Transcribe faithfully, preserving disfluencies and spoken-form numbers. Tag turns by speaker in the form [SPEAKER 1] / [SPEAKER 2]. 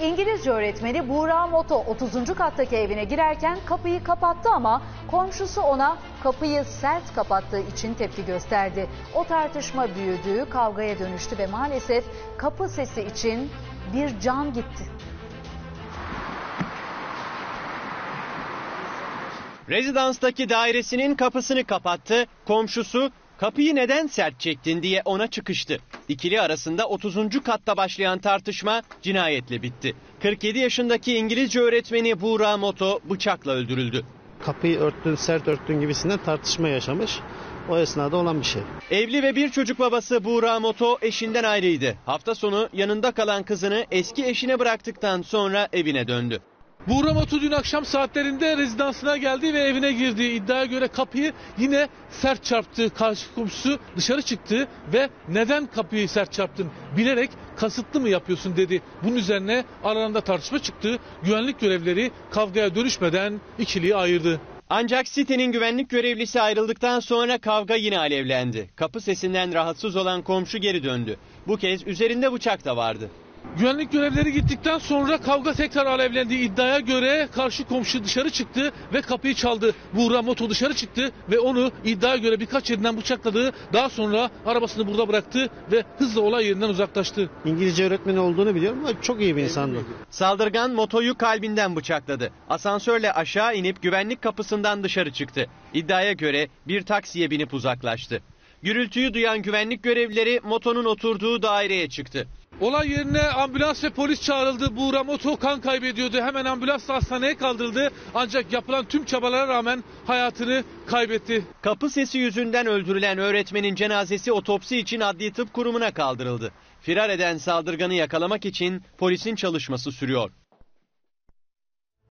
[SPEAKER 1] İngilizce öğretmeni Buğra Moto otuzuncu kattaki evine girerken kapıyı kapattı ama komşusu ona kapıyı sert kapattığı için tepki gösterdi. O tartışma büyüdü, kavgaya dönüştü ve maalesef kapı sesi için bir can gitti.
[SPEAKER 2] Rezidanstaki dairesinin kapısını kapattı, komşusu kapıyı neden sert çektin diye ona çıkıştı. İkili arasında otuzuncu katta başlayan tartışma cinayetle bitti. kırk yedi yaşındaki İngilizce öğretmeni Buğra Moto bıçakla öldürüldü.
[SPEAKER 3] Kapıyı örttün, sert örttün gibisinden tartışma yaşamış. O esnada olan bir şey.
[SPEAKER 2] Evli ve bir çocuk babası Buğra Moto eşinden ayrıydı. Hafta sonu yanında kalan kızını eski eşine bıraktıktan sonra evine döndü.
[SPEAKER 4] Buğra Moto dün akşam saatlerinde rezidansına geldi ve evine girdi. İddiaya göre kapıyı yine sert çarptı. Karşı komşusu dışarı çıktı ve neden kapıyı sert çarptın, bilerek kasıtlı mı yapıyorsun dedi. Bunun üzerine aralarında tartışma çıktı. Güvenlik görevlileri kavgaya dönüşmeden ikiliyi ayırdı.
[SPEAKER 2] Ancak sitenin güvenlik görevlisi ayrıldıktan sonra kavga yine alevlendi. Kapı sesinden rahatsız olan komşu geri döndü. Bu kez üzerinde bıçak da vardı.
[SPEAKER 4] Güvenlik görevlileri gittikten sonra kavga tekrar alevlendi. İddiaya göre karşı komşu dışarı çıktı ve kapıyı çaldı. Buğra Moto dışarı çıktı ve onu iddiaya göre birkaç yerinden bıçakladı. Daha sonra arabasını burada bıraktı ve hızla olay yerinden uzaklaştı.
[SPEAKER 3] İngilizce öğretmeni olduğunu biliyorum ama çok iyi bir insandı.
[SPEAKER 2] Saldırgan Moto'yu kalbinden bıçakladı. Asansörle aşağı inip güvenlik kapısından dışarı çıktı. İddiaya göre bir taksiye binip uzaklaştı. Gürültüyü duyan güvenlik görevlileri Moto'nun oturduğu daireye çıktı.
[SPEAKER 4] Olay yerine ambulans ve polis çağrıldı. Buğra Moto kan kaybediyordu. Hemen ambulansla hastaneye kaldırıldı. Ancak yapılan tüm çabalara rağmen hayatını kaybetti.
[SPEAKER 2] Kapı sesi yüzünden öldürülen öğretmenin cenazesi otopsi için Adli Tıp Kurumu'na kaldırıldı. Firar eden saldırganı yakalamak için polisin çalışması sürüyor.